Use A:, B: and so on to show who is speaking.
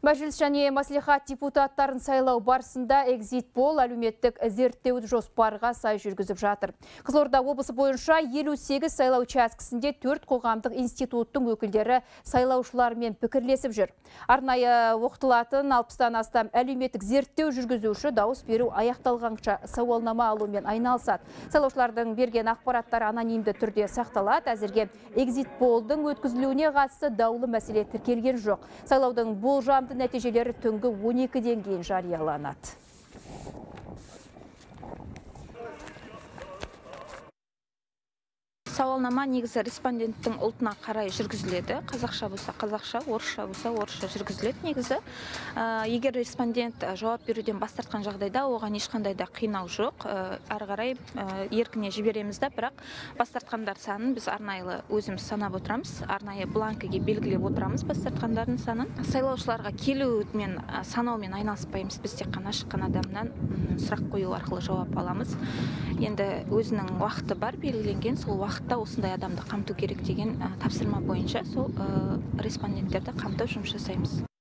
A: Мәжіліс және мәслихат депутаттарын сайлау барысында экзит-пол әлеуметтік зерттеуді жоспарға сай жүргізіп жатыр. Қызылорда облысы бойынша 58 сайлау учаскесінде 4 қоғамдық институттың өкілдері сайлаушылармен пікірлесіп жүр. Арнайы оқытылатын 60-тан астам әлеуметтік зерттеу жүргізуші дауыс беру аяқталғанша сауалнама алумен айналысады. Сайлаушылардың берген ақпараттары анонимді түрде сақталады. Әзірге экзит-полдың өткізілуіне қатысты даулы мәселе тіркелген жоқ. Сайлаудың болжамды нәтижелері түнгі 12-ден кейін жарияланады.
B: Сауалнама негізі респонденттің ұлтына қарай жүргізіледі. Қазақша болса қазақша, орысша болса орысша жүргізіледі негізі. Егер респондент жауап беруден бас тартқан жағдайда, оған ешқандай да қинау жоқ. Ары қарай еркіне жібереміз да, бірақ бас тартқандар санын біз арнайы өзіміз санап отырамыз. Арнайы бланкіге белгілеп отырамыз бас тартқандардың санын. Сайлаушыларға келумен санаумен айналыспаймыз. Біз тек қана шыққан адамнан сұрақ қою арқылы жауап аламыз. Енді өзінің уақыты бар белгіленген, сол уақытта осындай адамды қамту керек деген тапсырма бойынша сол респонденттерді қамтып жұмыс жасаймыз.